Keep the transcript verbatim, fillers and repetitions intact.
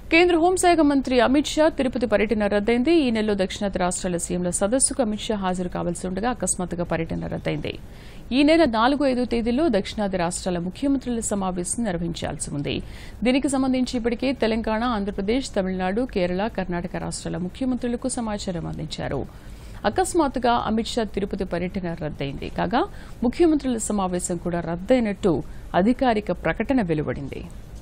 కేంద్ర హోంశాఖ మంత్రి అమిత్ షా తిరుపతి పర్యటన రద్దయింది. ఈ నెలలో దక్షిణాది రాష్ట్రాల సీఎంల సదస్సుకు అమిత్ షా హాజరు కావాల్సి ఉండగా అకస్మాత్తుగా పర్యటన రద్దయింది. ఈ నెల నాలుగు ఐదు తేదీల్లో దక్షిణాది రాష్ట్రాల ముఖ్యమంత్రుల సమావేశం నిర్వహించాల్సి ఉంది. దీనికి సంబంధించి ఇప్పటికే తెలంగాణ, ఆంధ్రప్రదేశ్, తమిళనాడు, కేరళ, కర్ణాటక రాష్ట్రాల ముఖ్యమంత్రులకు సమాచారం అందించారు. అకస్మాత్తుగా అమిత్ షా తిరుపతి పర్యటన రద్దయింది. కాగా ముఖ్యమంత్రుల సమావేశం కూడా రద్దయినట్టు అధికారిక ప్రకటన వెలువడింది.